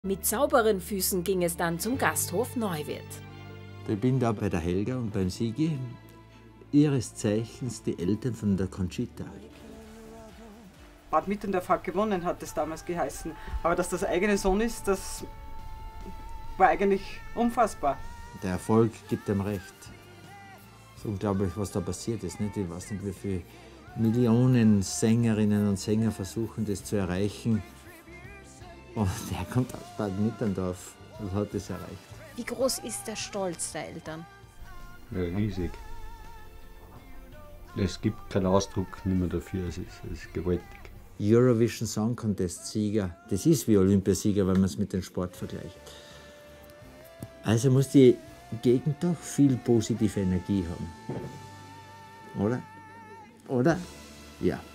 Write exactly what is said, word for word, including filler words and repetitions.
Mit sauberen Füßen ging es dann zum Gasthof Neuwirth. Ich bin da bei der Helga und beim Sigi, ihres Zeichens die Eltern von der Conchita. Bad Mitterndorf hat gewonnen, hat es damals geheißen. Aber dass das eigene Sohn ist, das war eigentlich unfassbar. Der Erfolg gibt ihm recht. Es ist unglaublich, was da passiert ist. Nicht? Ich weiß nicht, wie viele Millionen Sängerinnen und Sänger versuchen, das zu erreichen. Und der kommt aus Bad Mitterndorf und hat das erreicht. Wie groß ist der Stolz der Eltern? Ja, riesig. Es gibt keinen Ausdruck nicht mehr dafür, es ist, es ist gewaltig. Eurovision Song Contest Sieger, das ist wie Olympiasieger, wenn man es mit dem Sport vergleicht. Also muss die Gegend doch viel positive Energie haben. Oder? Oder? Ja.